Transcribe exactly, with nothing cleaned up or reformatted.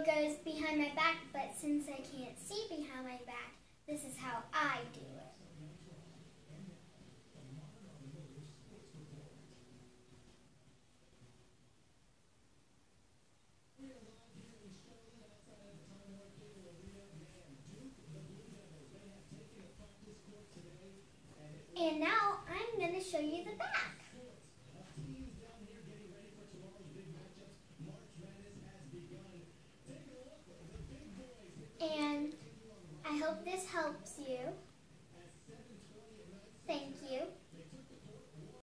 it goes behind my back, but since I can't see behind my back, this is how I do it. And now I'm going to show you the back.